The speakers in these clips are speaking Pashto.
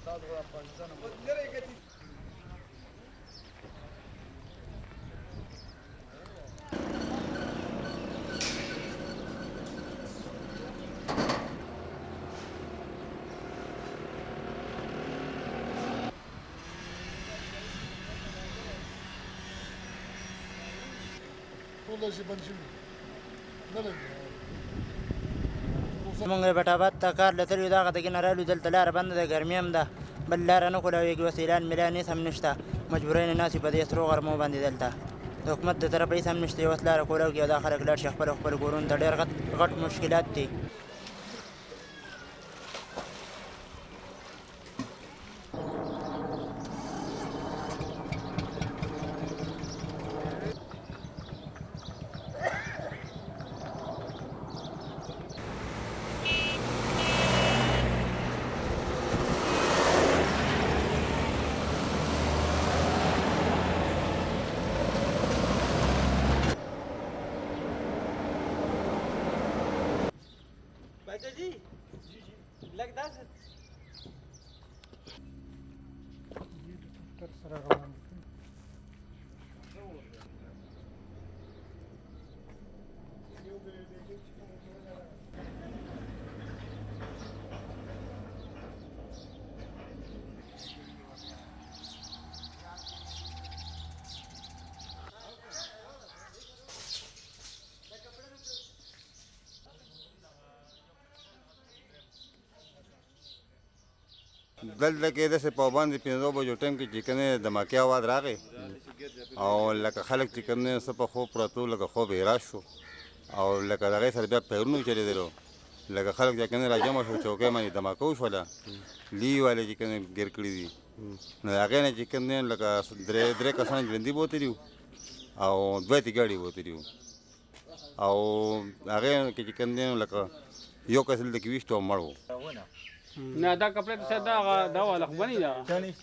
مونږ په ټابات ته کار لتلو دغه ته کې نه رالو دلته لاره بنده ده ګرمي هم ده بل لاره نه کولاویږي وسیلان میلان هېڅ هم نشته مجبورین ناستې په دې سرو غرمو باندې دلته د حکومت د طرفه هېڅ هم نشته یو وس لاره کولاو کې او دا خلک لاړ شي خپل کورونو ته ډېر غټ مشکلات دي भाईजा जी लग 10 دلته کې داسې پابند دي 5 بجو ټایم کې چې کنه دماکي اواز راغی او لکه خلک چې کنه څه په خوب پرتو لکه خوب یې راش شو او لکه دغې سره بیا پیرونو چلېدلو لکه خلک چې کنه راجمع شو چوکۍ باندې دماکه وشوله لي والے چې کنه ګیر کړي دي نو هغې نه چې کنه لکه درې کسان ژوندي بوتلي او دوه تې ګاډي بوتلي او هغې کې چې کنه لکه یو کس دلته کې ویشت او مړ و نه دا کپړه ته دا والا خو بنې ده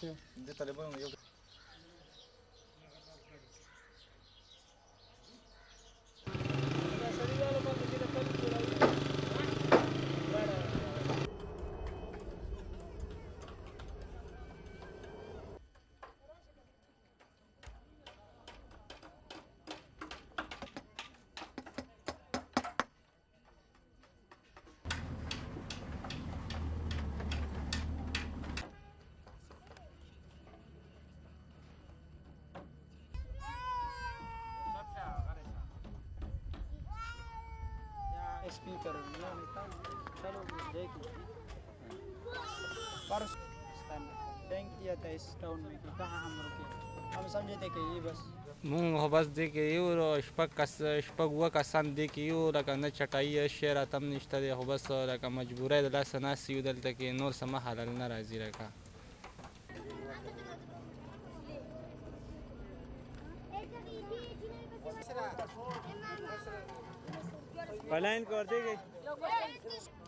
स्पीकर चलो देख परस बैंक दिया था इस टाउन में कि कहाँ हम रुके हम समझे थे कि ये बस مونږ خو بس دې کې یو شپږ اووه کسان دې کې یو لکه نه چټایي شی راته هم نشته دی خو بس لکه مجبوری د لاسه ناست یو دلته کې نور څه مه حلال نه راځي لکه लाइन कर देंगे